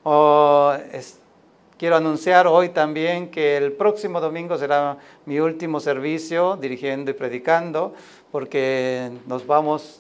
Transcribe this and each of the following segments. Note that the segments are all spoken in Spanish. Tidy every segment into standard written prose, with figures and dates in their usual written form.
Quiero anunciar hoy también que el próximo domingo será mi último servicio dirigiendo y predicando, porque nos vamos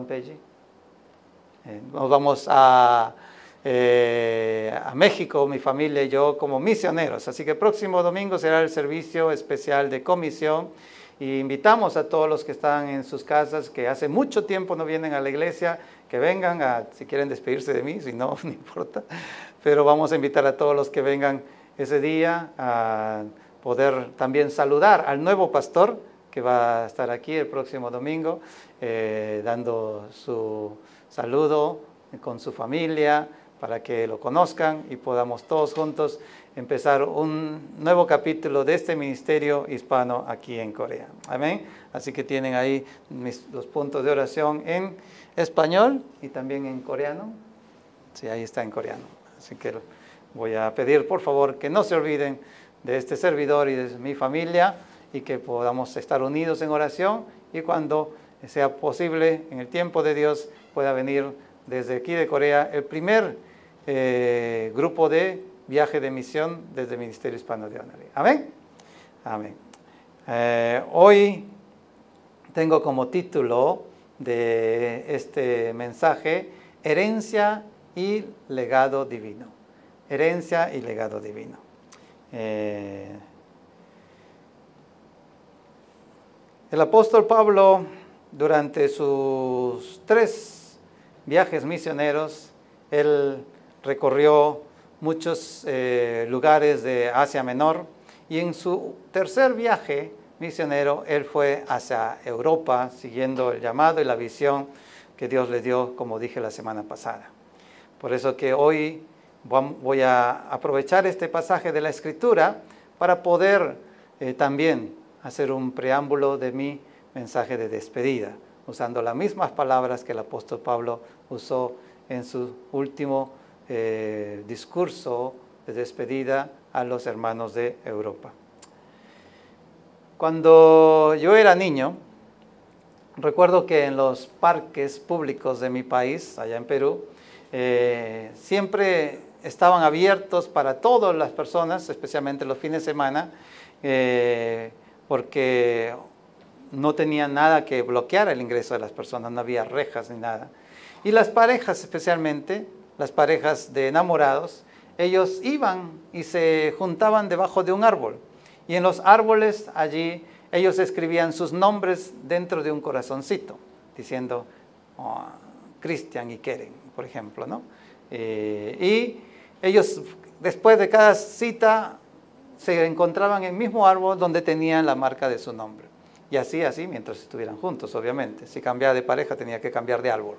a México, mi familia y yo, como misioneros. Así que el próximo domingo será el servicio especial de comisión. Y invitamos a todos los que están en sus casas, que hace mucho tiempo no vienen a la iglesia, que vengan, si quieren despedirse de mí, si no, no importa. Pero vamos a invitar a todos los que vengan ese día a poder también saludar al nuevo pastor que va a estar aquí el próximo domingo, dando su saludo con su familia, para que lo conozcan y podamos todos juntos empezar un nuevo capítulo de este ministerio hispano aquí en Corea. Amén. Así que tienen ahí los puntos de oración en español y también en coreano. Sí, ahí está en coreano. Así que voy a pedir, por favor, que no se olviden de este servidor y de mi familia y que podamos estar unidos en oración y cuando sea posible, en el tiempo de Dios, pueda venir desde aquí de Corea el primer grupo de viaje de misión desde el Ministerio Hispano de Onari. Amén. Amén. Hoy tengo como título de este mensaje herencia y legado divino. Herencia y legado divino. El apóstol Pablo, durante sus 3 viajes misioneros, él recorrió muchos lugares de Asia Menor y en su tercer viaje misionero él fue hacia Europa siguiendo el llamado y la visión que Dios le dio, como dije la semana pasada. Por eso que hoy voy a aprovechar este pasaje de la Escritura para poder también hacer un preámbulo de mi mensaje de despedida, usando las mismas palabras que el apóstol Pablo usó en su último discurso de despedida a los hermanos de Europa. Cuando yo era niño, recuerdo que en los parques públicos de mi país, allá en Perú, siempre estaban abiertos para todas las personas, especialmente los fines de semana, porque no tenían nada que bloquear el ingreso de las personas, no había rejas ni nada. Y las parejas especialmente, las parejas de enamorados, ellos iban y se juntaban debajo de un árbol. Y en los árboles allí ellos escribían sus nombres dentro de un corazoncito, diciendo Cristian y Keren, por ejemplo, ¿no? Y ellos después de cada cita se encontraban en el mismo árbol donde tenían la marca de su nombre. Y así, mientras estuvieran juntos, obviamente. Si cambiaba de pareja tenía que cambiar de árbol.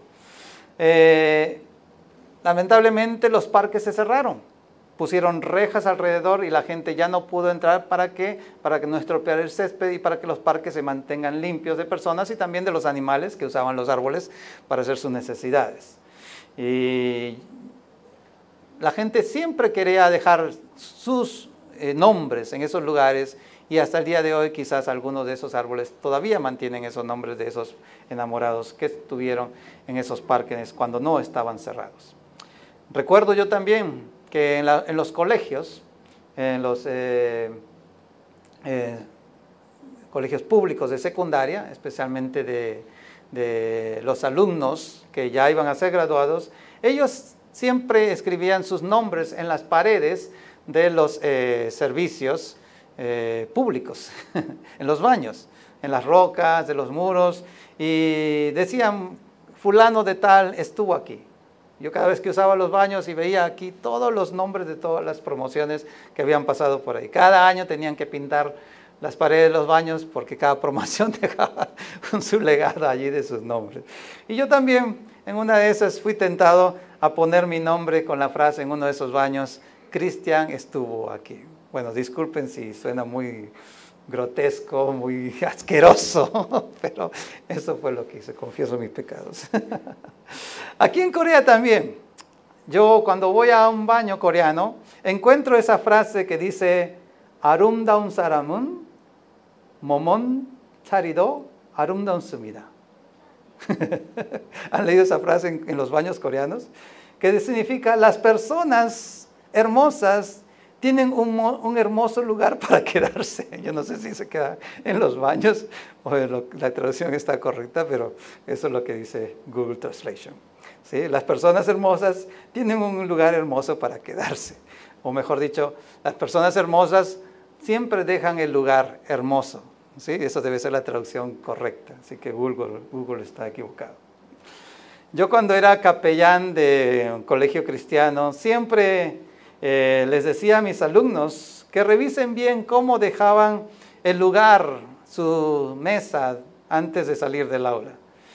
Lamentablemente los parques se cerraron, pusieron rejas alrededor y la gente ya no pudo entrar. ¿Para qué? Para que no estropeara el césped y para que los parques se mantengan limpios de personas y también de los animales que usaban los árboles para hacer sus necesidades. Y la gente siempre quería dejar sus nombres en esos lugares y hasta el día de hoy quizás algunos de esos árboles todavía mantienen esos nombres de esos enamorados que estuvieron en esos parques cuando no estaban cerrados. Recuerdo yo también que en los colegios, en los colegios públicos de secundaria, especialmente de los alumnos que ya iban a ser graduados, ellos siempre escribían sus nombres en las paredes de los servicios públicos, en los baños, en las rocas, de los muros, y decían, fulano de tal estuvo aquí. Yo cada vez que usaba los baños y veía aquí todos los nombres de todas las promociones que habían pasado por ahí. Cada año tenían que pintar las paredes de los baños porque cada promoción dejaba su legado allí de sus nombres. Y yo también en una de esas fui tentado a poner mi nombre con la frase en uno de esos baños, Cristian estuvo aquí. Bueno, disculpen si suena muy grotesco, muy asqueroso, pero eso fue lo que hice, confieso mis pecados. Aquí en Corea también, yo cuando voy a un baño coreano, encuentro esa frase que dice, 아름다운 사람은 몸은 차리도 아름다웠습니다. ¿Han leído esa frase en los baños coreanos? que significa las personas hermosas tienen un hermoso lugar para quedarse. Yo no sé si se queda en los baños o la traducción está correcta, pero eso es lo que dice Google Translation. ¿Sí? Las personas hermosas tienen un lugar hermoso para quedarse. O mejor dicho, las personas hermosas siempre dejan el lugar hermoso. ¿Sí? Eso debe ser la traducción correcta. Así que Google está equivocado. Yo cuando era capellán de un colegio cristiano, siempre les decía a mis alumnos que revisen bien cómo dejaban el lugar, su mesa, antes de salir del aula.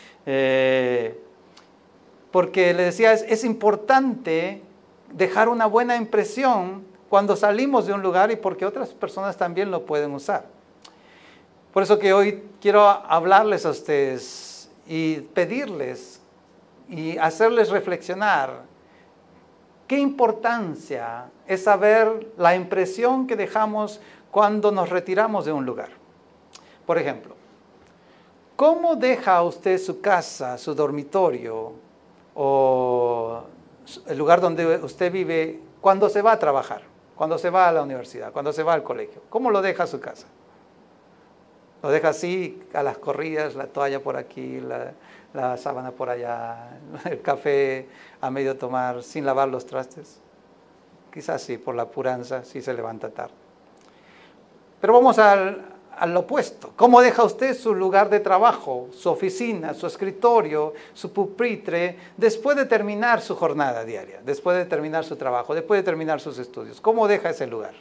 Porque les decía, es importante dejar una buena impresión cuando salimos de un lugar y porque otras personas también lo pueden usar. Por eso que hoy quiero hablarles a ustedes y pedirles y hacerles reflexionar qué importancia es saber la impresión que dejamos cuando nos retiramos de un lugar. Por ejemplo, ¿cómo deja usted su casa, su dormitorio o el lugar donde usted vive cuando se va a trabajar, cuando se va a la universidad, cuando se va al colegio? ¿Cómo lo deja su casa? ¿Lo deja así, a las corridas, la toalla por aquí, la sábana por allá, el café a medio tomar, sin lavar los trastes? Quizás sí, por la apuranza, sí se levanta tarde. Pero vamos al opuesto. ¿Cómo deja usted su lugar de trabajo, su oficina, su escritorio, su pupitre, después de terminar su jornada diaria, después de terminar su trabajo, después de terminar sus estudios? ¿Cómo deja ese lugar?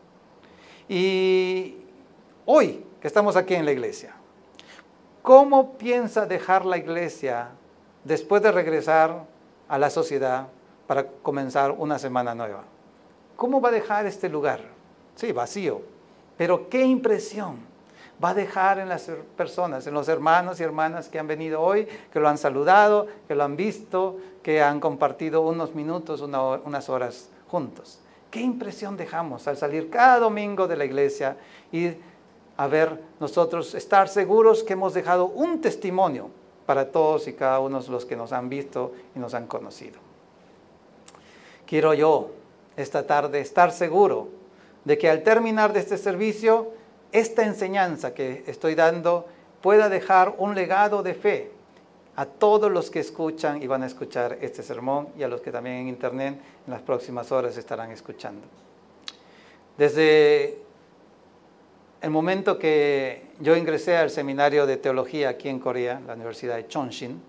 Y hoy, que estamos aquí en la iglesia, ¿cómo piensa dejar la iglesia después de regresar a la sociedad para comenzar una semana nueva? ¿Cómo va a dejar este lugar? Sí, vacío, pero ¿qué impresión va a dejar en las personas, en los hermanos y hermanas que han venido hoy, que lo han saludado, que lo han visto, que han compartido unos minutos, unas horas juntos? ¿Qué impresión dejamos al salir cada domingo de la iglesia y a ver nosotros estar seguros que hemos dejado un testimonio para todos y cada uno de los que nos han visto y nos han conocido? Quiero yo esta tarde estar seguro de que al terminar de este servicio, esta enseñanza que estoy dando pueda dejar un legado de fe a todos los que escuchan y van a escuchar este sermón y a los que también en internet en las próximas horas estarán escuchando. Desde el momento que yo ingresé al seminario de teología aquí en Corea, la Universidad de Chonshin,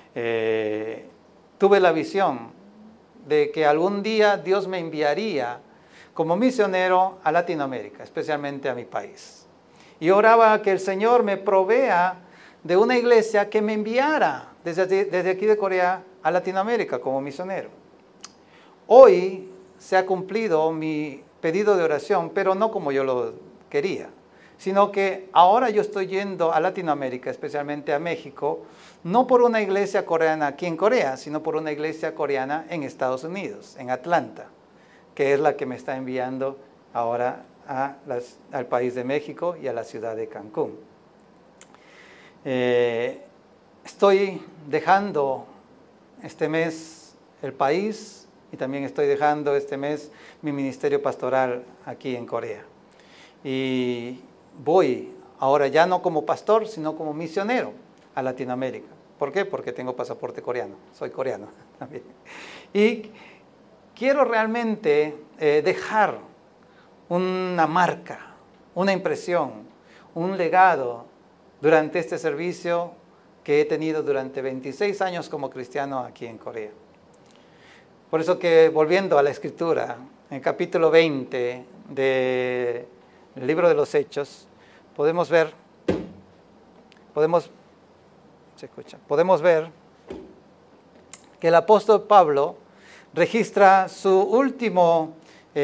tuve la visión de que algún día Dios me enviaría como misionero a Latinoamérica, especialmente a mi país. Y oraba que el Señor me provea de una iglesia que me enviara desde aquí de Corea a Latinoamérica como misionero. Hoy se ha cumplido mi pedido de oración, pero no como yo lo quería, sino que ahora yo estoy yendo a Latinoamérica, especialmente a México, no por una iglesia coreana aquí en Corea, sino por una iglesia coreana en Estados Unidos, en Atlanta, que es la que me está enviando ahora al país de México y a la ciudad de Cancún. Estoy dejando este mes el país y también estoy dejando este mes mi ministerio pastoral aquí en Corea. Y voy ahora ya no como pastor, sino como misionero a Latinoamérica. ¿Por qué? Porque tengo pasaporte coreano, soy coreano también. Y quiero realmente dejar una marca, una impresión, un legado durante este servicio que he tenido durante 26 años como cristiano aquí en Corea. Por eso que, volviendo a la Escritura, en el capítulo 20 del libro de los Hechos, podemos ver que el apóstol Pablo registra su último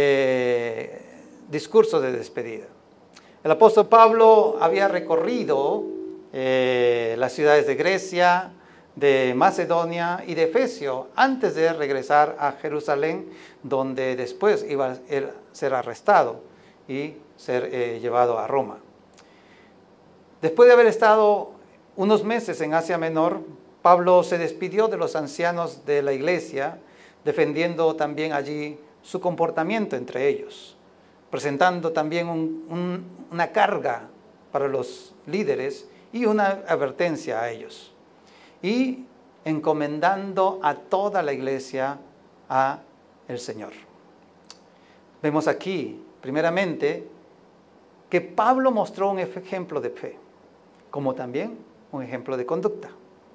discurso de despedida. El apóstol Pablo había recorrido las ciudades de Grecia, de Macedonia y de Efesio antes de regresar a Jerusalén, donde después iba a ser arrestado y ser llevado a Roma. Después de haber estado unos meses en Asia Menor, Pablo se despidió de los ancianos de la iglesia, defendiendo también allí su comportamiento entre ellos, presentando también una carga para los líderes y una advertencia a ellos, y encomendando a toda la iglesia a el Señor. Vemos aquí, primeramente, que Pablo mostró un ejemplo de fe, como también un ejemplo de conducta.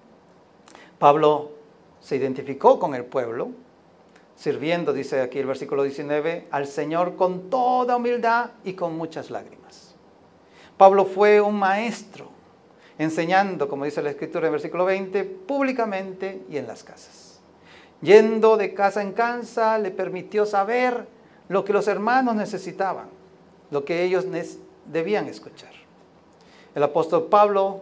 Pablo se identificó con el pueblo, sirviendo, dice aquí el versículo 19, al Señor con toda humildad y con muchas lágrimas. Pablo fue un maestro, enseñando, como dice la Escritura en el versículo 20, públicamente y en las casas. Yendo de casa en casa, le permitió saber lo que los hermanos necesitaban, lo que ellos debían escuchar. El apóstol Pablo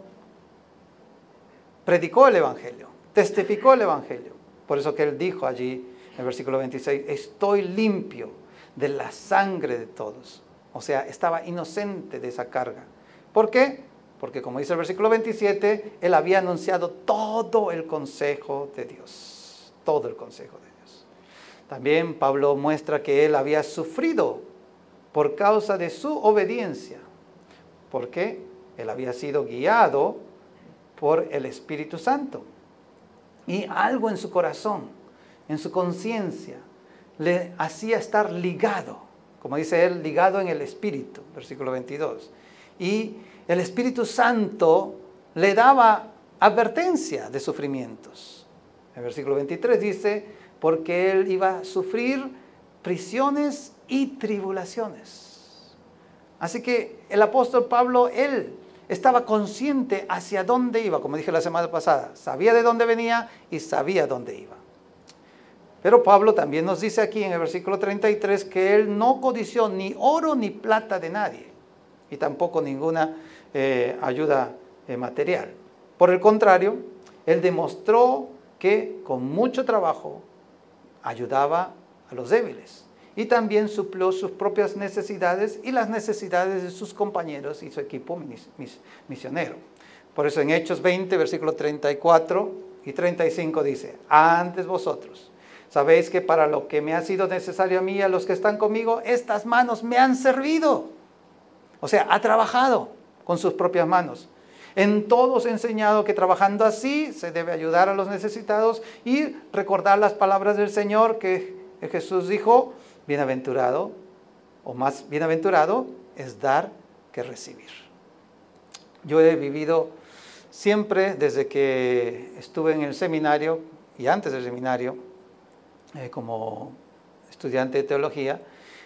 predicó el Evangelio, testificó el Evangelio. Por eso que él dijo allí en el versículo 26, estoy limpio de la sangre de todos. O sea, estaba inocente de esa carga. ¿Por qué? Porque como dice el versículo 27, él había anunciado todo el consejo de Dios. Todo el consejo de Dios. También Pablo muestra que él había sufrido por causa de su obediencia. Porque él había sido guiado por el Espíritu Santo. Y algo en su corazón, en su conciencia, le hacía estar ligado. Como dice él, ligado en el Espíritu, versículo 22. Y el Espíritu Santo le daba advertencia de sufrimientos. El versículo 23 dice, porque él iba a sufrir prisiones y tribulaciones. Así que el apóstol Pablo, él estaba consciente hacia dónde iba, como dije la semana pasada. Sabía de dónde venía y sabía dónde iba. Pero Pablo también nos dice aquí en el versículo 33 que él no codició ni oro ni plata de nadie y tampoco ninguna ayuda material. Por el contrario, él demostró que con mucho trabajo ayudaba a los débiles y también suplió sus propias necesidades y las necesidades de sus compañeros y su equipo misionero. Por eso en Hechos 20, versículos 34 y 35 dice, antes vosotros sabéis que para lo que me ha sido necesario a mí y a los que están conmigo, estas manos me han servido. O sea, ha trabajado con sus propias manos. En todo os he enseñado que trabajando así se debe ayudar a los necesitados y recordar las palabras del Señor que Jesús dijo, bienaventurado o más bienaventurado es dar que recibir. Yo he vivido siempre desde que estuve en el seminario y antes del seminario como estudiante de teología,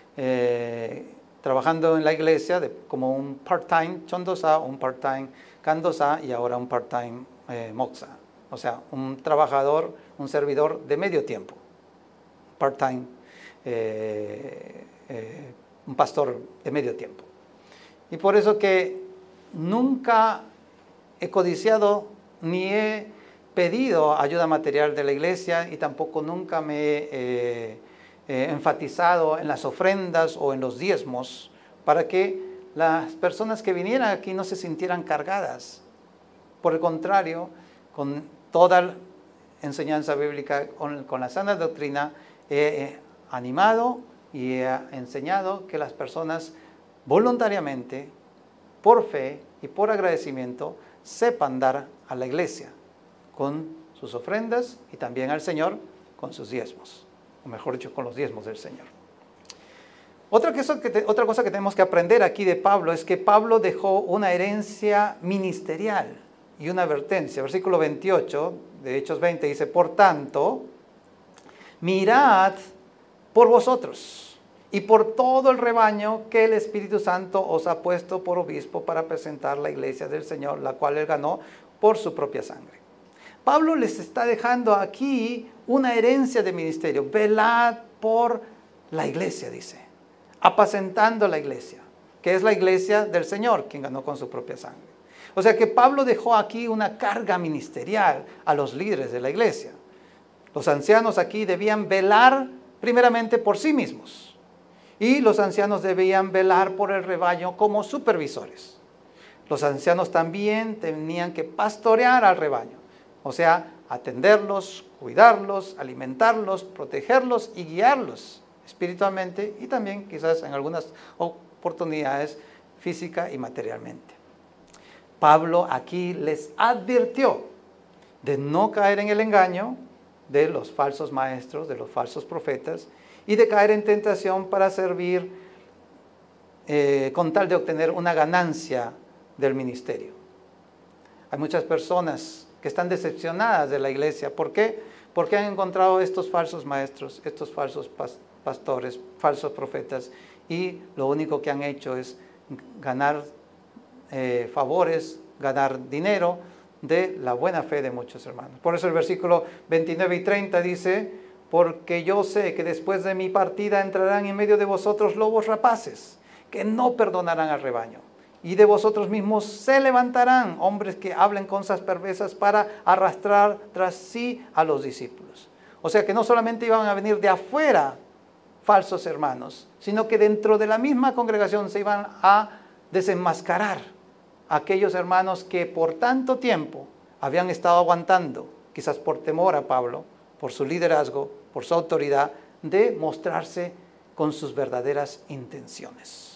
trabajando en la iglesia como un part-time chondosa, un part-time candosa y ahora un part-time moxa. O sea, un trabajador, un servidor de medio tiempo, part-time, un pastor de medio tiempo. Y por eso que nunca he codiciado ni he pedido ayuda material de la iglesia y tampoco nunca me he enfatizado en las ofrendas o en los diezmos para que las personas que vinieran aquí no se sintieran cargadas. Por el contrario, con toda enseñanza bíblica, con la sana doctrina, he animado y he enseñado que las personas voluntariamente, por fe y por agradecimiento, sepan dar a la iglesia con sus ofrendas y también al Señor con sus diezmos, o mejor dicho, con los diezmos del Señor. Otra cosa que tenemos que aprender aquí de Pablo es que Pablo dejó una herencia ministerial y una advertencia. Versículo 28 de Hechos 20 dice, por tanto, mirad por vosotros y por todo el rebaño que el Espíritu Santo os ha puesto por obispo para presentar la iglesia del Señor, la cual él ganó por su propia sangre. Pablo les está dejando aquí una herencia de ministerio. Velad por la iglesia, dice. Apacentando la iglesia, que es la iglesia del Señor, quien ganó con su propia sangre. O sea que Pablo dejó aquí una carga ministerial a los líderes de la iglesia. Los ancianos aquí debían velar primeramente por sí mismos. Y los ancianos debían velar por el rebaño como supervisores. Los ancianos también tenían que pastorear al rebaño. O sea, atenderlos, cuidarlos, alimentarlos, protegerlos y guiarlos espiritualmente y también quizás en algunas oportunidades física y materialmente. Pablo aquí les advirtió de no caer en el engaño de los falsos maestros, de los falsos profetas, y de caer en tentación para servir con tal de obtener una ganancia del ministerio. Hay muchas personas que están decepcionadas de la iglesia. ¿Por qué? Porque han encontrado estos falsos maestros, estos falsos pastores, falsos profetas, y lo único que han hecho es ganar favores, ganar dinero de la buena fe de muchos hermanos. Por eso el versículo 29 y 30 dice: porque yo sé que después de mi partida entrarán en medio de vosotros lobos rapaces, que no perdonarán al rebaño. Y de vosotros mismos se levantarán hombres que hablen cosas perversas para arrastrar tras sí a los discípulos. O sea que no solamente iban a venir de afuera falsos hermanos, sino que dentro de la misma congregación se iban a desenmascarar a aquellos hermanos que por tanto tiempo habían estado aguantando, quizás por temor a Pablo, por su liderazgo, por su autoridad, de mostrarse con sus verdaderas intenciones.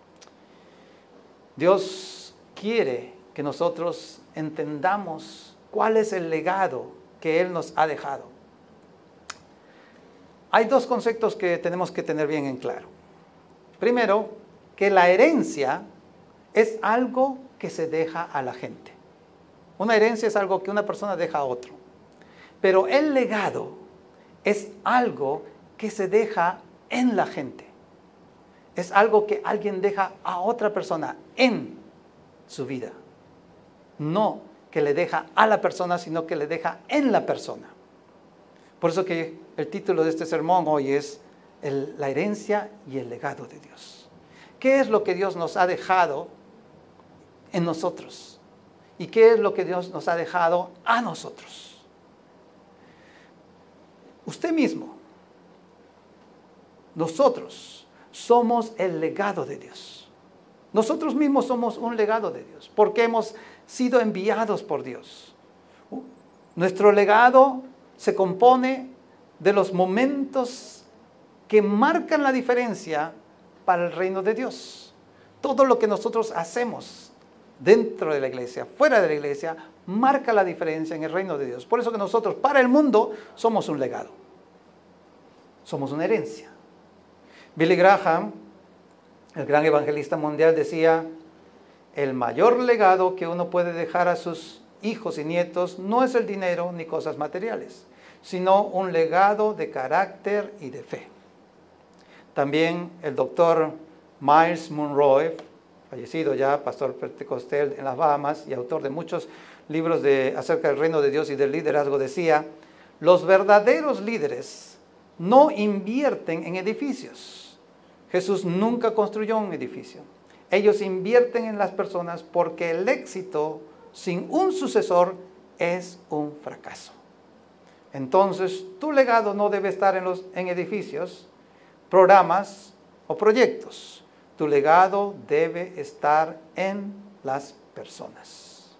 Dios quiere que nosotros entendamos cuál es el legado que Él nos ha dejado. Hay dos conceptos que tenemos que tener bien en claro. Primero, que la herencia es algo que se deja a la gente. Una herencia es algo que una persona deja a otro. Pero el legado es algo que se deja en la gente. Es algo que alguien deja a otra persona en su vida. No que le deja a la persona, sino que le deja en la persona. Por eso que el título de este sermón hoy es la herencia y el legado de Dios. ¿Qué es lo que Dios nos ha dejado en nosotros? ¿Y qué es lo que Dios nos ha dejado a nosotros? Usted mismo, nosotros, somos el legado de Dios. Nosotros mismos somos un legado de Dios, porque hemos sido enviados por Dios. Nuestro legado se compone de los momentos que marcan la diferencia para el reino de Dios. Todo lo que nosotros hacemos dentro de la iglesia, fuera de la iglesia, marca la diferencia en el reino de Dios. Por eso que nosotros, para el mundo, somos un legado. Somos una herencia. Billy Graham, el gran evangelista mundial, decía: el mayor legado que uno puede dejar a sus hijos y nietos no es el dinero ni cosas materiales, sino un legado de carácter y de fe. También el doctor Myles Munroe, fallecido ya, pastor pentecostal en las Bahamas y autor de muchos libros acerca del reino de Dios y del liderazgo, decía: los verdaderos líderes no invierten en edificios. Jesús nunca construyó un edificio. Ellos invierten en las personas porque el éxito sin un sucesor es un fracaso. Entonces, tu legado no debe estar en edificios, programas o proyectos. Tu legado debe estar en las personas.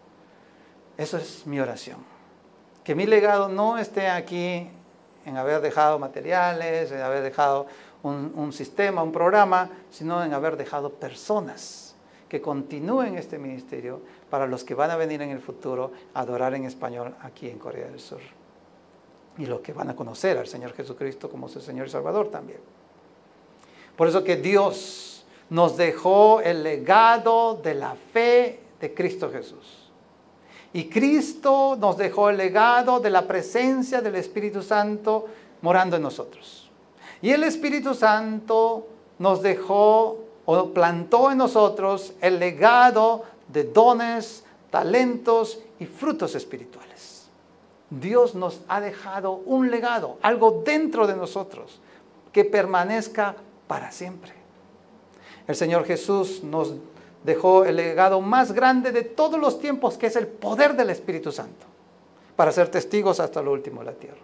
Eso es mi oración. Que mi legado no esté aquí en haber dejado materiales, en haber dejado un sistema, un programa, sino en haber dejado personas que continúen este ministerio para los que van a venir en el futuro a adorar en español aquí en Corea del Sur. Y los que van a conocer al Señor Jesucristo como su Señor y Salvador también. Por eso que Dios nos dejó el legado de la fe de Cristo Jesús. Y Cristo nos dejó el legado de la presencia del Espíritu Santo morando en nosotros. Y el Espíritu Santo nos dejó o plantó en nosotros el legado de dones, talentos y frutos espirituales. Dios nos ha dejado un legado, algo dentro de nosotros que permanezca para siempre. El Señor Jesús nos dejó el legado más grande de todos los tiempos, que es el poder del Espíritu Santo, para ser testigos hasta lo último de la tierra.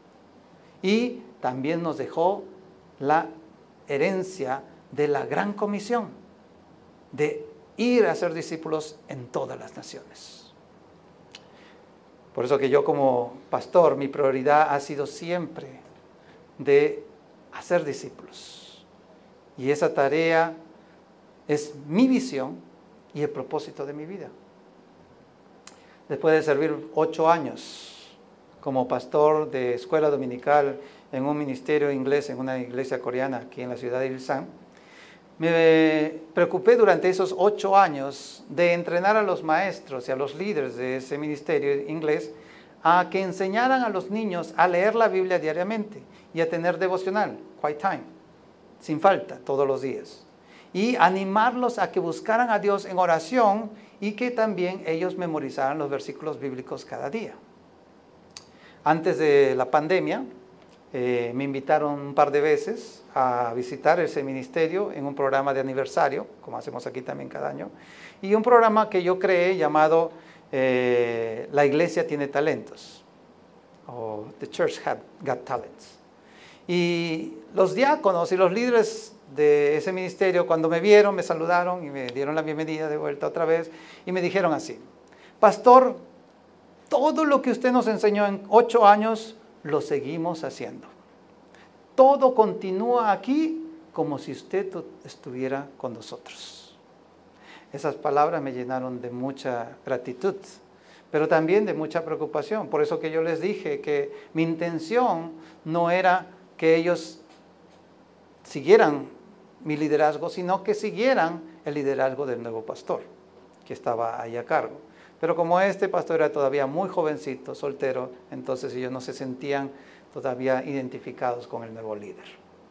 Y también nos dejó la herencia de la gran comisión, de ir a ser discípulos en todas las naciones. Por eso que yo como pastor, mi prioridad ha sido siempre de hacer discípulos. Y esa tarea es mi visión y el propósito de mi vida. Después de servir 8 años como pastor de escuela dominical en un ministerio inglés, en una iglesia coreana aquí en la ciudad de Ilsan, me preocupé durante esos 8 años de entrenar a los maestros y a los líderes de ese ministerio inglés a que enseñaran a los niños a leer la Biblia diariamente y a tener devocional, quiet time, sin falta, todos los días. Y animarlos a que buscaran a Dios en oración y que también ellos memorizaran los versículos bíblicos cada día. Antes de la pandemia, me invitaron un par de veces a visitar ese ministerio en un programa de aniversario, como hacemos aquí también cada año, y un programa que yo creé llamado La Iglesia Tiene Talentos, o The Church Got Talents. Y los diáconos y los líderes de ese ministerio, cuando me vieron, me saludaron y me dieron la bienvenida de vuelta otra vez, y me dijeron así: pastor, todo lo que usted nos enseñó en 8 años, lo seguimos haciendo. Todo continúa aquí como si usted estuviera con nosotros. Esas palabras me llenaron de mucha gratitud, pero también de mucha preocupación. Por eso que yo les dije que mi intención no era que ellos siguieran mi liderazgo, sino que siguieran el liderazgo del nuevo pastor que estaba ahí a cargo. Pero como este pastor era todavía muy jovencito, soltero, entonces ellos no se sentían todavía identificados con el nuevo líder.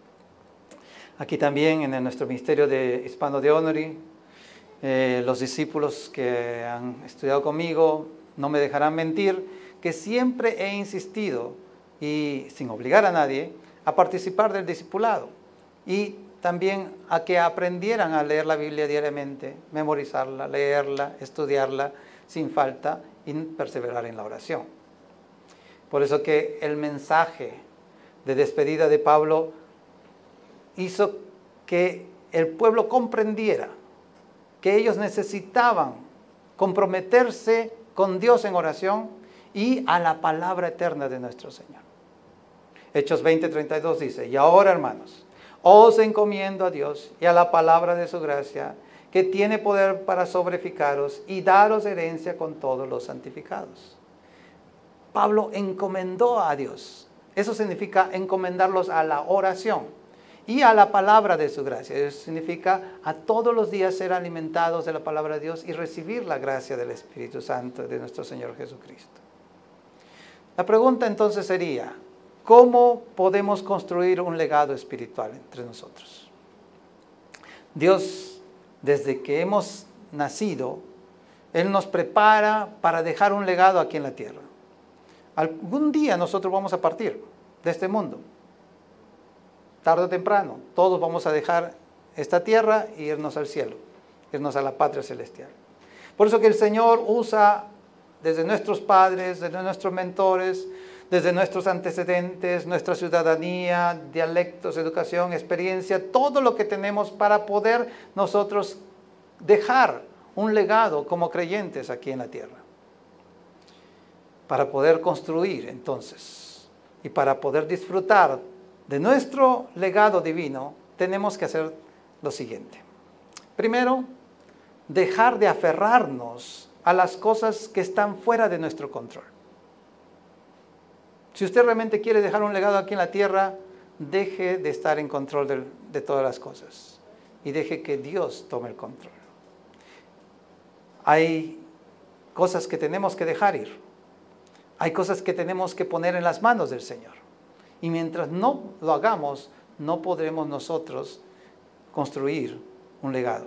Aquí también en nuestro ministerio de Hispano de Honorí, los discípulos que han estudiado conmigo no me dejarán mentir que siempre he insistido, y sin obligar a nadie, a participar del discipulado y también a que aprendieran a leer la Biblia diariamente, memorizarla, leerla, estudiarla sin falta y perseverar en la oración. Por eso que el mensaje de despedida de Pablo hizo que el pueblo comprendiera que ellos necesitaban comprometerse con Dios en oración y a la palabra eterna de nuestro Señor. Hechos 20:32 dice: y ahora, hermanos, os encomiendo a Dios y a la palabra de su gracia, que tiene poder para sobreficaros y daros herencia con todos los santificados. Pablo encomendó a Dios. Eso significa encomendarlos a la oración y a la palabra de su gracia. Eso significa a todos los días ser alimentados de la palabra de Dios y recibir la gracia del Espíritu Santo de nuestro Señor Jesucristo. La pregunta entonces sería: ¿cómo podemos construir un legado espiritual entre nosotros? Dios, desde que hemos nacido, Él nos prepara para dejar un legado aquí en la tierra. Algún día nosotros vamos a partir de este mundo. Tarde o temprano, todos vamos a dejar esta tierra y irnos al cielo, irnos a la patria celestial. Por eso que el Señor usa desde nuestros padres, desde nuestros mentores, desde nuestros antecedentes, nuestra ciudadanía, dialectos, educación, experiencia, todo lo que tenemos para poder nosotros dejar un legado como creyentes aquí en la tierra. Para poder construir entonces y para poder disfrutar de nuestro legado divino, tenemos que hacer lo siguiente. Primero, dejar de aferrarnos a las cosas que están fuera de nuestro control. Si usted realmente quiere dejar un legado aquí en la tierra, deje de estar en control de todas las cosas y deje que Dios tome el control. Hay cosas que tenemos que dejar ir. Hay cosas que tenemos que poner en las manos del Señor. Y mientras no lo hagamos, no podremos nosotros construir un legado.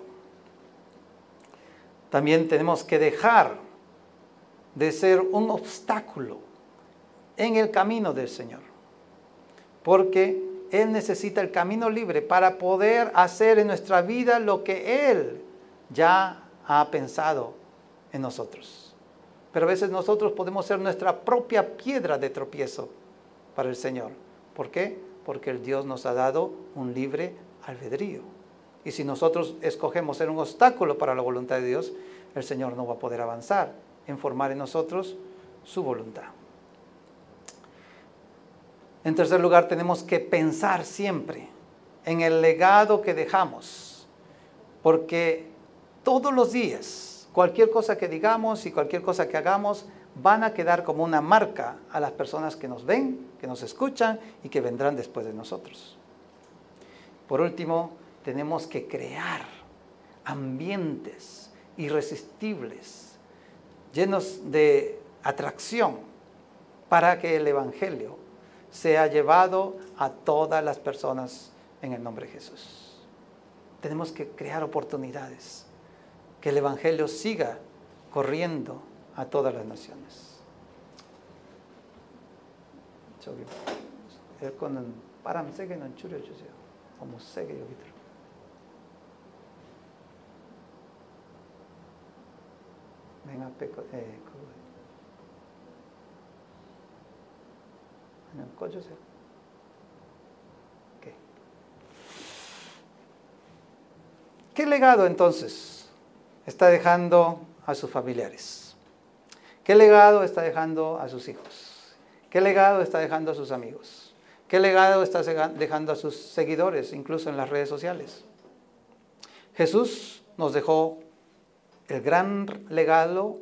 También tenemos que dejar de ser un obstáculo en el camino del Señor, porque Él necesita el camino libre para poder hacer en nuestra vida lo que Él ya ha pensado en nosotros. Pero a veces nosotros podemos ser nuestra propia piedra de tropiezo para el Señor. ¿Por qué? Porque el Dios nos ha dado un libre albedrío. Y si nosotros escogemos ser un obstáculo para la voluntad de Dios, el Señor no va a poder avanzar en formar en nosotros su voluntad. En tercer lugar, tenemos que pensar siempre en el legado que dejamos, porque todos los días, cualquier cosa que digamos y cualquier cosa que hagamos, van a quedar como una marca a las personas que nos ven, que nos escuchan y que vendrán después de nosotros. Por último, tenemos que crear ambientes irresistibles, llenos de atracción, para que el Evangelio sea llevado a todas las personas en el nombre de Jesús. Tenemos que crear oportunidades, que el Evangelio siga corriendo a todas las naciones. ¿Qué legado entonces está dejando a sus familiares? ¿Qué legado está dejando a sus hijos? ¿Qué legado está dejando a sus amigos? ¿Qué legado está dejando a sus seguidores, incluso en las redes sociales? Jesús nos dejó el gran legado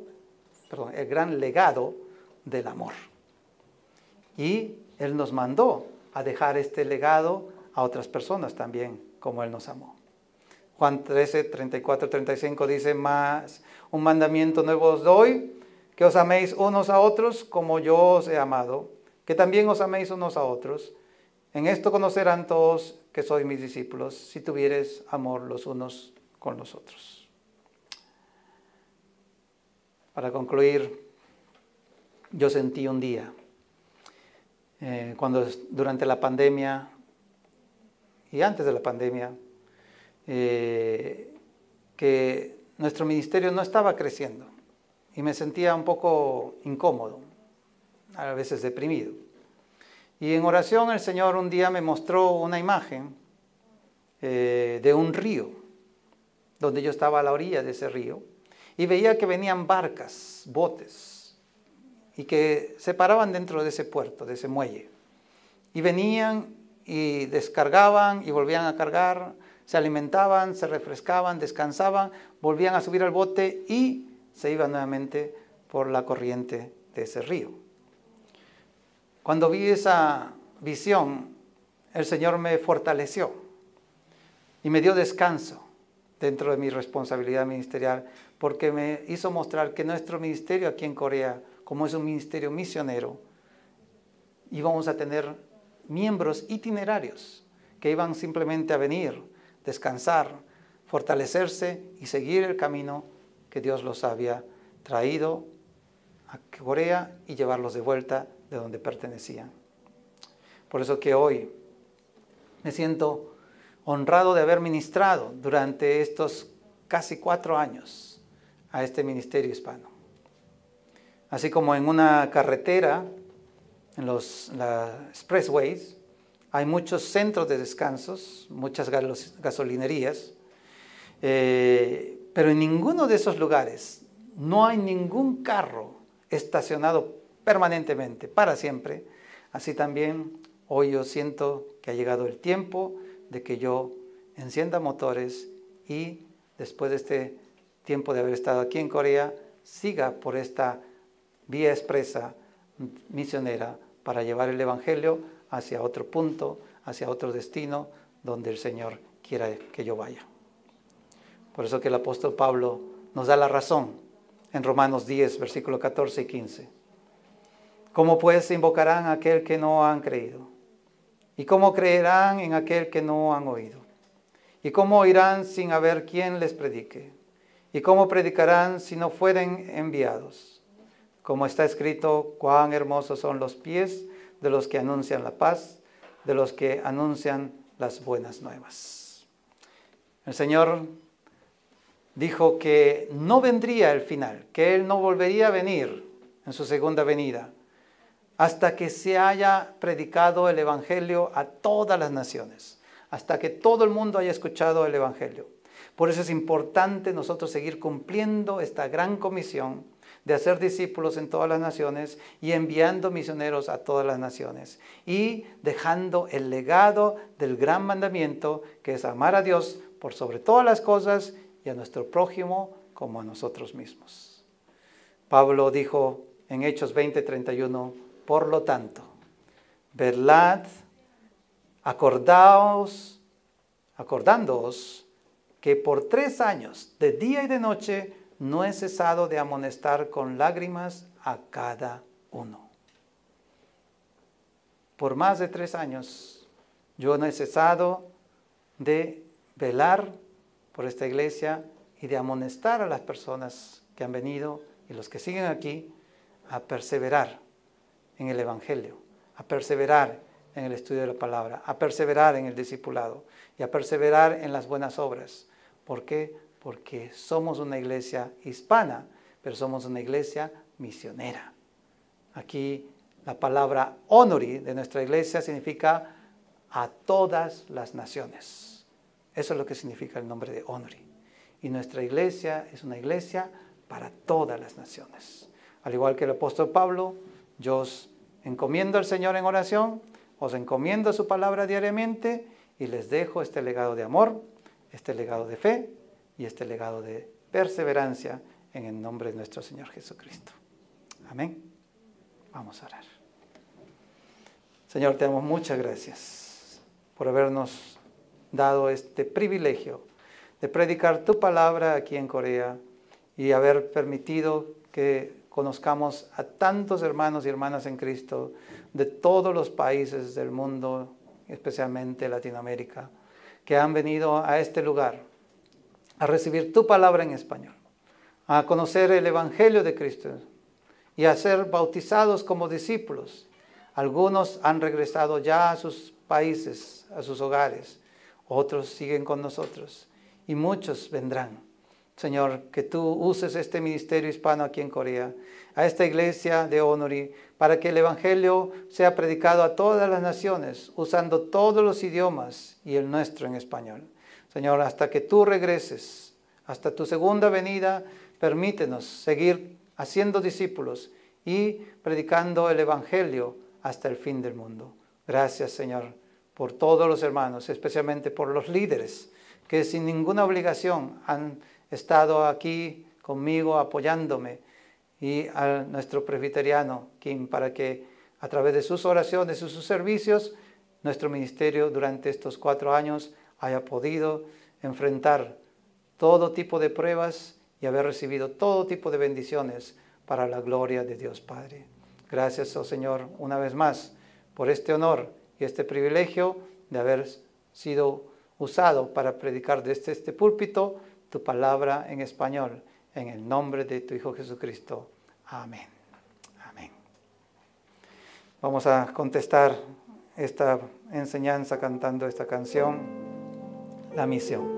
del amor. Y Él nos mandó a dejar este legado a otras personas también, como Él nos amó. Juan 13, 34, 35 dice: más un mandamiento nuevo os doy, que os améis unos a otros como yo os he amado, que también os améis unos a otros. En esto conocerán todos que sois mis discípulos, si tuviereis amor los unos con los otros. Para concluir, yo sentí un día, durante la pandemia y antes de la pandemia, que nuestro ministerio no estaba creciendo y me sentía un poco incómodo, a veces deprimido. Y en oración el Señor un día me mostró una imagen de un río, donde yo estaba a la orilla de ese río, y veía que venían barcas, botes, y que se paraban dentro de ese puerto, de ese muelle. Y venían y descargaban y volvían a cargar, se alimentaban, se refrescaban, descansaban, volvían a subir al bote y se iban nuevamente por la corriente de ese río. Cuando vi esa visión, el Señor me fortaleció y me dio descanso dentro de mi responsabilidad ministerial, porque me hizo mostrar que nuestro ministerio aquí en Corea, como es un ministerio misionero, íbamos a tener miembros itinerarios que iban simplemente a venir, descansar, fortalecerse y seguir el camino que Dios los había traído a Corea y llevarlos de vuelta de donde pertenecían. Por eso que hoy me siento honrado de haber ministrado durante estos casi 4 años a este ministerio hispano. Así como en una carretera, en las expressways, hay muchos centros de descansos, muchas gasolinerías, pero en ninguno de esos lugares no hay ningún carro estacionado permanentemente, para siempre. Así también hoy yo siento que ha llegado el tiempo de que yo encienda motores y después de este tiempo de haber estado aquí en Corea, siga por esta vía expresa misionera para llevar el Evangelio hacia otro punto, hacia otro destino donde el Señor quiera que yo vaya. Por eso que el apóstol Pablo nos da la razón en Romanos 10, versículos 14 y 15. ¿Cómo pues invocarán a aquel que no han creído? ¿Y cómo creerán en aquel que no han oído? ¿Y cómo oirán sin haber quien les predique? ¿Y cómo predicarán si no fueren enviados? Como está escrito: cuán hermosos son los pies de los que anuncian la paz, de los que anuncian las buenas nuevas. El Señor dijo que no vendría el final, que Él no volvería a venir en su segunda venida, hasta que se haya predicado el Evangelio a todas las naciones, hasta que todo el mundo haya escuchado el Evangelio. Por eso es importante nosotros seguir cumpliendo esta gran comisión de hacer discípulos en todas las naciones y enviando misioneros a todas las naciones y dejando el legado del gran mandamiento que es amar a Dios por sobre todas las cosas y a nuestro prójimo como a nosotros mismos. Pablo dijo en Hechos 20:31, por lo tanto, velad, acordándoos que por 3 años, de día y de noche, no he cesado de amonestar con lágrimas a cada uno. Por más de 3 años, yo no he cesado de velar por esta iglesia y de amonestar a las personas que han venido y los que siguen aquí a perseverar en el Evangelio, a perseverar en el estudio de la palabra, a perseverar en el discipulado y a perseverar en las buenas obras. ¿Por qué? Porque somos una iglesia hispana, pero somos una iglesia misionera. Aquí la palabra honori de nuestra iglesia significa a todas las naciones. Eso es lo que significa el nombre de honori. Y nuestra iglesia es una iglesia para todas las naciones. Al igual que el apóstol Pablo, yo os encomiendo al Señor en oración, os encomiendo su palabra diariamente y les dejo este legado de amor, este legado de fe y este legado de perseverancia en el nombre de nuestro Señor Jesucristo. Amén. Vamos a orar. Señor, te damos muchas gracias por habernos dado este privilegio de predicar tu palabra aquí en Corea y haber permitido que conozcamos a tantos hermanos y hermanas en Cristo de todos los países del mundo, especialmente Latinoamérica, que han venido a este lugar a recibir tu palabra en español, a conocer el Evangelio de Cristo y a ser bautizados como discípulos. Algunos han regresado ya a sus países, a sus hogares, otros siguen con nosotros y muchos vendrán. Señor, que tú uses este ministerio hispano aquí en Corea, a esta iglesia de Honori, para que el Evangelio sea predicado a todas las naciones, usando todos los idiomas y el nuestro en español. Señor, hasta que tú regreses, hasta tu segunda venida, permítenos seguir haciendo discípulos y predicando el Evangelio hasta el fin del mundo. Gracias, Señor, por todos los hermanos, especialmente por los líderes, que sin ninguna obligación han estado aquí conmigo apoyándome, y a nuestro presbiteriano Kim, para que a través de sus oraciones y sus servicios, nuestro ministerio durante estos 4 años haya podido enfrentar todo tipo de pruebas y haber recibido todo tipo de bendiciones para la gloria de Dios Padre. Gracias, oh Señor, una vez más por este honor y este privilegio de haber sido usado para predicar desde este púlpito tu palabra en español, en el nombre de tu Hijo Jesucristo. Amén. Amén. Vamos a contestar esta enseñanza cantando esta canción, La Misión.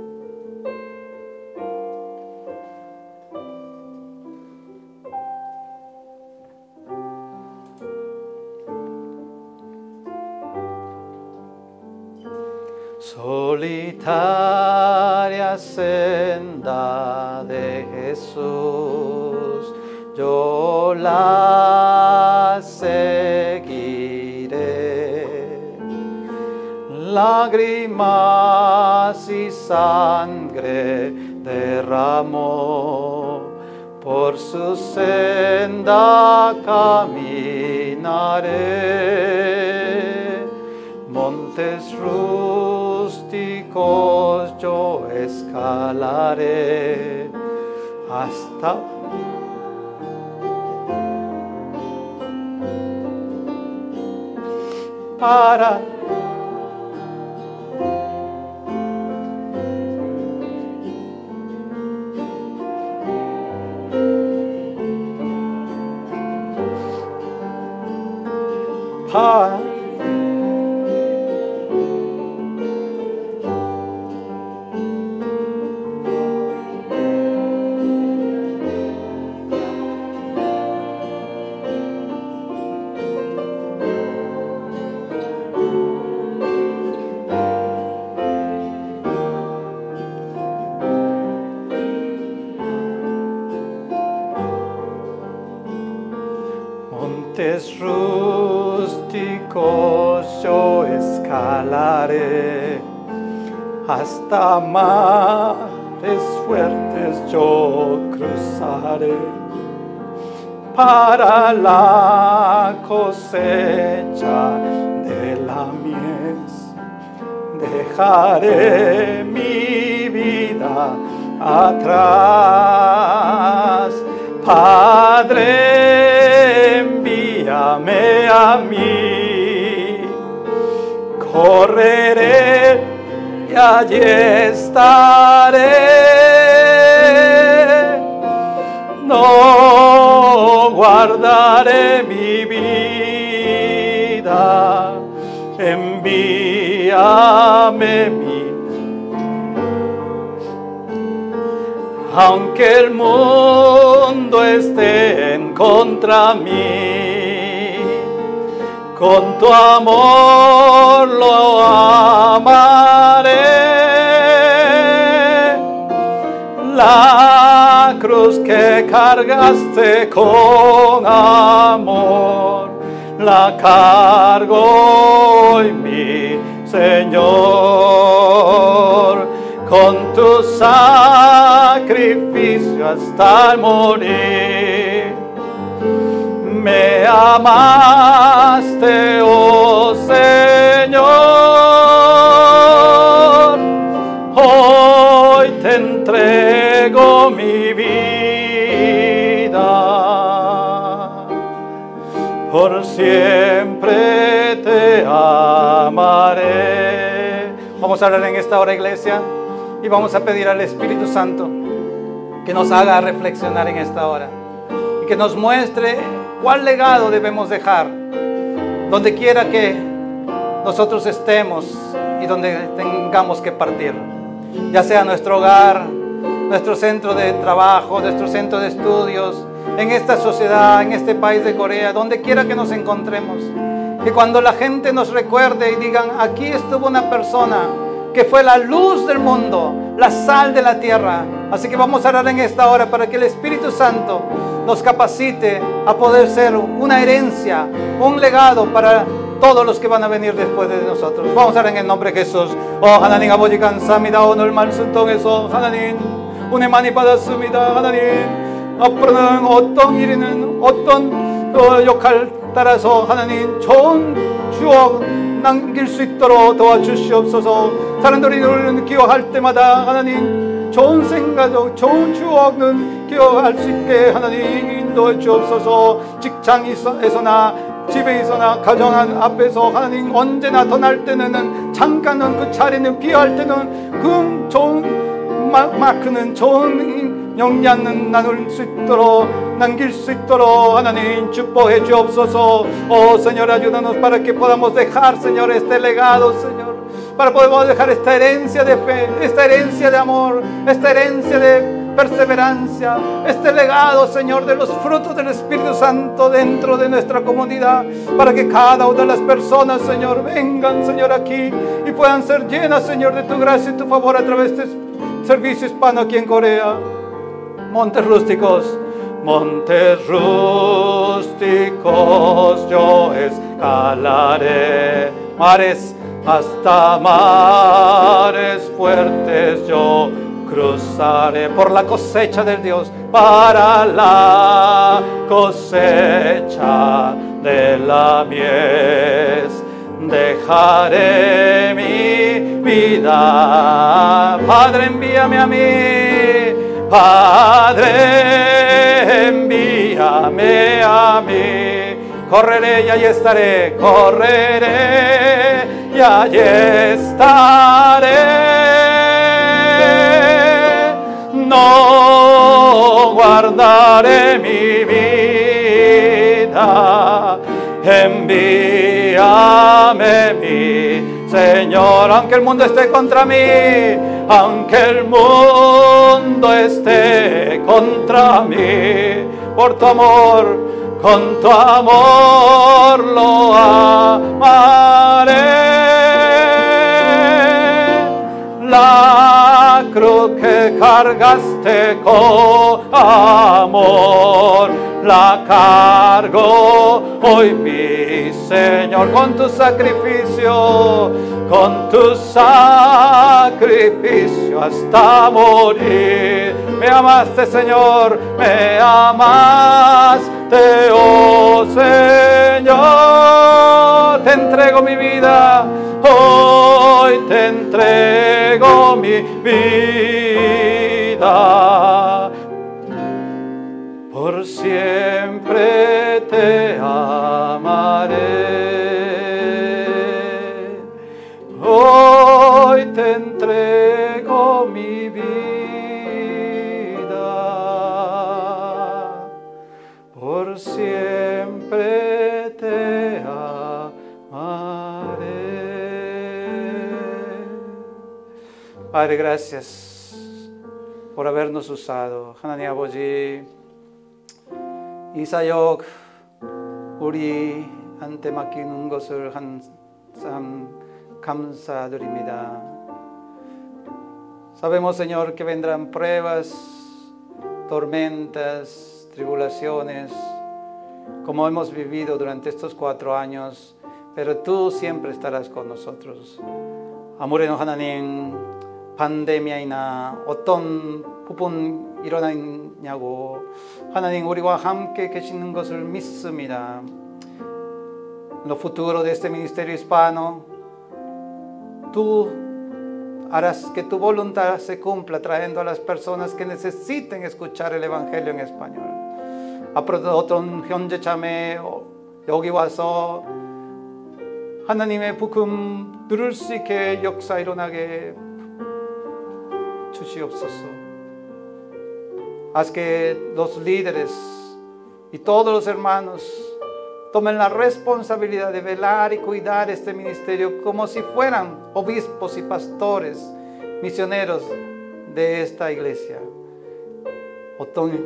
Solitaria senda de Jesús, yo la seguiré. Lágrimas y sangre derramó, por su senda caminaré. Montes rústicos yo escalaré hasta para Montes rústicos yo escalaré, hasta mares fuertes yo cruzaré, para la cosecha de la mies. Dejaré mi vida atrás. Padre, envíame a mí, correré y allí estaré. No guardaré mi vida, envíame a mí. Aunque el mundo esté en contra mí, con tu amor lo amaré. La cruz que cargaste con amor, la cargo hoy, mi Señor. Con tu sacrificio hasta el morir, me amaste, oh Señor. Hoy te entrego mi vida, por siempre te amaré. Vamos a hablar en esta hora, iglesia. Y vamos a pedir al Espíritu Santo que nos haga reflexionar en esta hora y que nos muestre cuál legado debemos dejar donde quiera que nosotros estemos y donde tengamos que partir, ya sea nuestro hogar, nuestro centro de trabajo, nuestro centro de estudios, en esta sociedad, en este país de Corea, donde quiera que nos encontremos. Que cuando la gente nos recuerde y digan, aquí estuvo una persona que fue la luz del mundo, la sal de la tierra. Así que vamos a orar en esta hora para que el Espíritu Santo nos capacite a poder ser una herencia, un legado para todos los que van a venir después de nosotros. Vamos a orar en el nombre de Jesús. 하나님 아버지 감사합니다. 오늘 말씀 통해서 하나님 은혜 많이 받았습니다. 하나님 앞으로는 어떤 일이는 어떤 역할 따라서 하나님 좋은 추억 남길 수 있도록 도와주시옵소서. 사람들이 너를 기억할 때마다 하나님 좋은 생각, 좋은 추억은 기억할 수 있게 하나님 인도해 주옵소서. 직장에서나 집에서나 가정 앞에서 하나님 언제나 떠날 때는 잠깐은 그 자리는 비할 때는 그 좋은 마크는 좋은 영향은 나눌 수 있도록 남길 수 있도록 하나님 축복해 주옵소서. Oh Señor, ayúdanos para que podamos dejar, Señor, este legado, Señor, para poder dejar esta herencia de fe, esta herencia de amor, esta herencia de perseverancia, este legado, Señor, de los frutos del Espíritu Santo dentro de nuestra comunidad, para que cada una de las personas, Señor, vengan, Señor, aquí y puedan ser llenas, Señor, de tu gracia y tu favor a través de este servicio hispano aquí en Corea. Montes rústicos, montes rústicos yo escalaré, mares hasta mares fuertes yo cruzaré, por la cosecha del Dios, para la cosecha de la mies. Dejaré mi vida, Padre, envíame a mí, Padre, envíame a mí. Correré y allí estaré, correré y allí estaré. No guardaré mi vida, envíame mi Señor. Aunque el mundo esté contra mí, aunque el mundo esté contra mí, por tu amor, con tu amor lo amaré. cruz que cargaste con amor, la cargo hoy, mi Señor, con tu sacrificio hasta morir. Me amaste, Señor, me amaste, oh Señor. Te entrego mi vida, hoy te entrego mi vida. Por siempre te amaré. Hoy te entrego mi vida. Por siempre te amaré. Padre, gracias por habernos usado. 하나님 아버지, 이 사역 우리한테 맡기는 것을 항상 감사드립니다. Sabemos, Señor, que vendrán pruebas, tormentas, tribulaciones, como hemos vivido durante estos 4 años, pero tú siempre estarás con nosotros. 아무래도 하나님, 팬데미아이나 어떤 부분 일어나냐고 하나님 우리와 함께 계시는 것을 믿습니다. En el futuro de este ministerio hispano, tú harás que tu voluntad se cumpla trayendo a las personas que necesiten escuchar el Evangelio en español. 앞으로도 어떤 현재 참에 여기 와서 하나님의 복음 들을 수 있게 역사 일어나게 주시옵소서. Haz que los líderes y todos los hermanos tomen la responsabilidad de velar y cuidar este ministerio como si fueran obispos y pastores, misioneros de esta iglesia. 어떤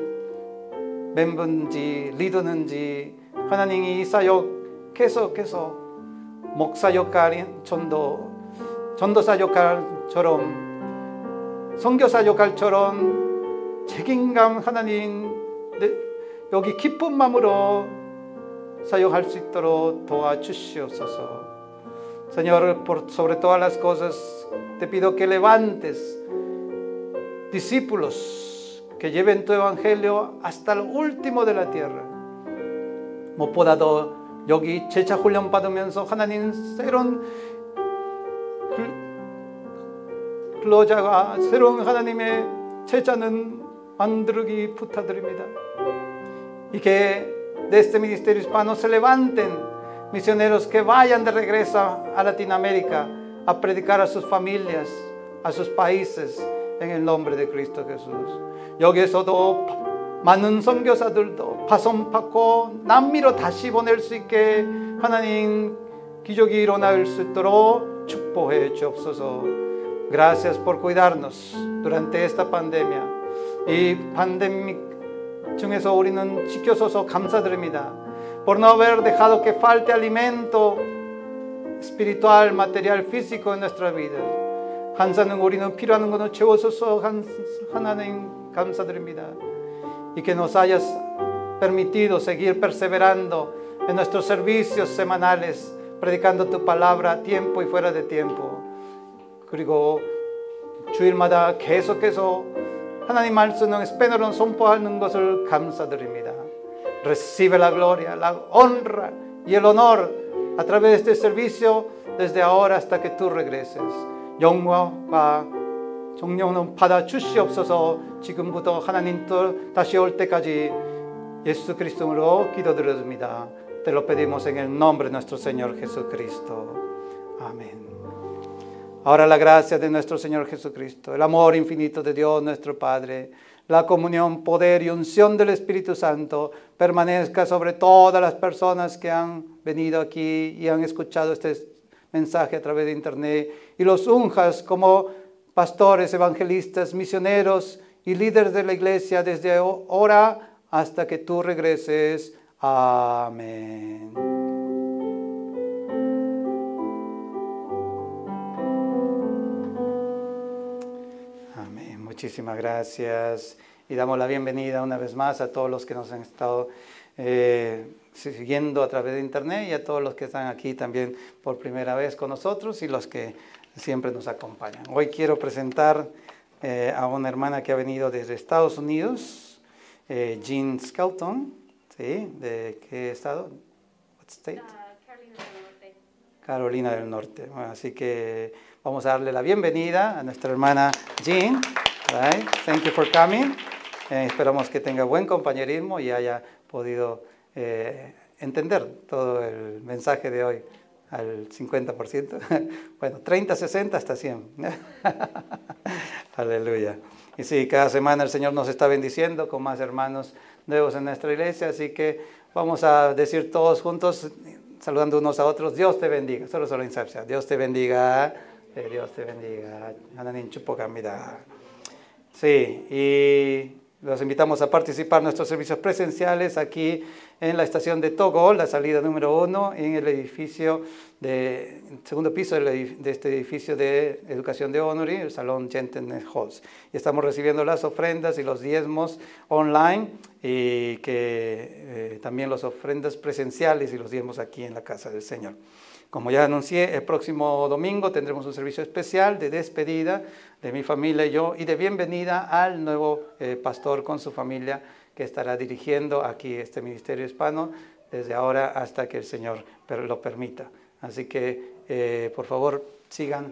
멤버인지 리더는지 하나님이 이 사역 계속해서 목사 역할, 전도사 역할처럼 선교사 역할처럼 책임감 하나님 여기 기쁜 마음으로 사역할 수 있도록 도와주시옵소서. Señor, sobre todas las cosas te pido que levantes discípulos que lleven tu evangelio hasta el último de la tierra. 무엇보다도 여기 제자 훈련 받으면서 하나님 새로운 근로자가 새로운 하나님의 제자는 만들기 부탁드립니다. Y que de este ministerio hispano se levanten misioneros que vayan de regreso a Latinoamérica a predicar a sus familias, a sus países en el nombre de Cristo Jesús. 여기에서도 많은 선교사들도 파송받고 남미로 다시 보낼 수 있게 하나님 기적이 일어날 수 있도록 축복해 주옵소서. Gracias por cuidarnos durante esta pandemia. 이 pandemia 중에서 우리는 지켜줘서 감사드립니다. Por no haber dejado que falte alimento espiritual, material, físico en nuestra vida. 항상 우리는 필요한 것을 채워줘서 하나님 감사드립니다. Y que nos hayas permitido seguir perseverando en nuestros servicios semanales, predicando tu palabra a tiempo y fuera de tiempo. 그리고 주일마다 계속해서 하나님 말씀을 스페인어로 선포하는 것을 감사드립니다. Recibe la gloria, la honra y el honor a través de este servicio desde ahora hasta que tú regreses. 영광과 존경은 받아 주시옵소서. 지금부터 하나님 또 다시 올 때까지 예수 그리스도로 기도드립니다. Te lo pedimos en el nombre de nuestro Señor Jesucristo. Amén. Ahora la gracia de nuestro Señor Jesucristo, el amor infinito de Dios nuestro Padre, la comunión, poder y unción del Espíritu Santo permanezca sobre todas las personas que han venido aquí y han escuchado este mensaje a través de internet, y los unjas como pastores, evangelistas, misioneros y líderes de la iglesia desde ahora hasta que tú regreses. Amén. Amén. Muchísimas gracias. y damos la bienvenida una vez más a todos los que nos han estado siguiendo a través de internet y a todos los que están aquí también por primera vez con nosotros y los que siempre nos acompañan. Hoy quiero presentar a una hermana que ha venido desde Estados Unidos, Jean Skelton, ¿sí? ¿De qué estado? What state? Carolina del Norte. Carolina del Norte. Bueno, así que vamos a darle la bienvenida a nuestra hermana Jean. Right? Thank you for coming. Esperamos que tenga buen compañerismo y haya podido entender todo el mensaje de hoy al 50%. Bueno, 30, 60 hasta 100. Aleluya. Y sí, cada semana el Señor nos está bendiciendo con más hermanos nuevos en nuestra iglesia, así que vamos a decir todos juntos, saludando unos a otros, Dios te bendiga. Solo insercia. Dios te bendiga. Dios te bendiga. Hananin chupokamida. Sí, y los invitamos a participar en nuestros servicios presenciales aquí en la estación de Togo, la salida número 1, en el edificio el segundo piso de este edificio de educación de Honori, el Salón Gentleman Halls. Y estamos recibiendo las ofrendas y los diezmos online y que también las ofrendas presenciales y los diezmos aquí en la casa del Señor. Como ya anuncié, el próximo domingo tendremos un servicio especial de despedida de mi familia y yo y de bienvenida al nuevo pastor con su familia que estará dirigiendo aquí este ministerio hispano desde ahora hasta que el Señor lo permita. Así que, por favor, sigan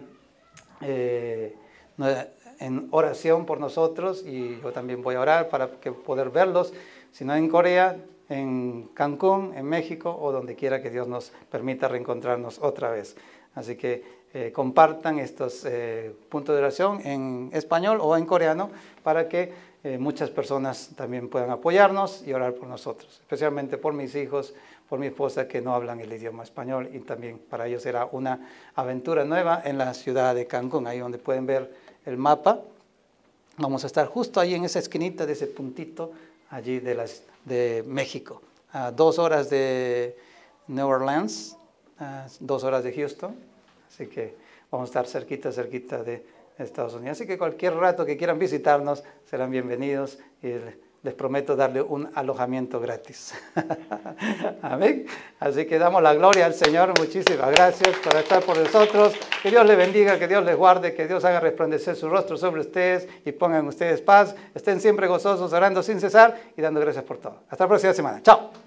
en oración por nosotros y yo también voy a orar para poder verlos, si no en Corea, en Cancún, en México o donde quiera que Dios nos permita reencontrarnos otra vez. Así que compartan estos puntos de oración en español o en coreano para que muchas personas también puedan apoyarnos y orar por nosotros, especialmente por mis hijos, por mi esposa que no hablan el idioma español y también para ellos será una aventura nueva en la ciudad de Cancún, ahí donde pueden ver el mapa. Vamos a estar justo ahí en esa esquinita de ese puntito allí de México, a 2 horas de New Orleans, 2 horas de Houston, así que vamos a estar cerquita de Estados Unidos. Así que cualquier rato que quieran visitarnos serán bienvenidos y les prometo darle un alojamiento gratis. Amén. Así que damos la gloria al Señor. Muchísimas gracias por estar por nosotros. Que Dios les bendiga, que Dios les guarde, que Dios haga resplandecer su rostro sobre ustedes y pongan ustedes paz. Estén siempre gozosos, orando sin cesar y dando gracias por todo. Hasta la próxima semana. Chao.